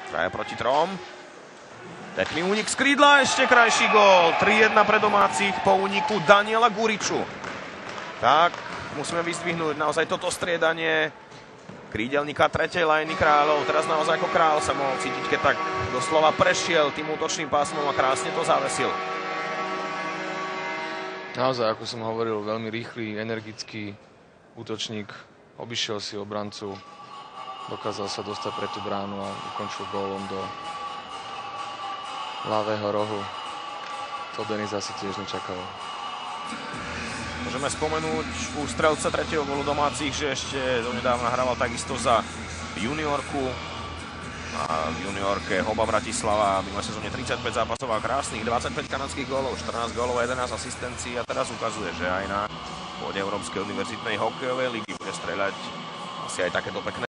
Traja proti trom. Pekný únik z krídla, ešte krajší gól. 3-1 pre domácich po úniku Daniela Guriču. Tak, musíme vyzdvihnúť naozaj toto striedanie krídelníka tretej lajny Kráľov. Teraz naozaj ako Král sa mohol cítiť, keď tak doslova prešiel tým útočným pásmom a krásne to zavesil. Naozaj, ako som hovoril, veľmi rýchly, energický útočník. Obišiel si obrancu, dokázal sa dostať pre tú bránu a ukončil gólom do ľavého rohu. To Denis asi tiež nečakal. Môžeme spomenúť u strelca tretieho gólu domácich, že ešte donedávna hrával takisto za juniorku. A v juniorke Hoba Bratislava mimo sezóne 35 zápasov a krásnych 25 kanadských gólov, 14 gólov a 11 asistencií a teraz ukazuje, že aj na pôde Európskej univerzitnej hokejovej ligy bude streľať asi aj takéto pekné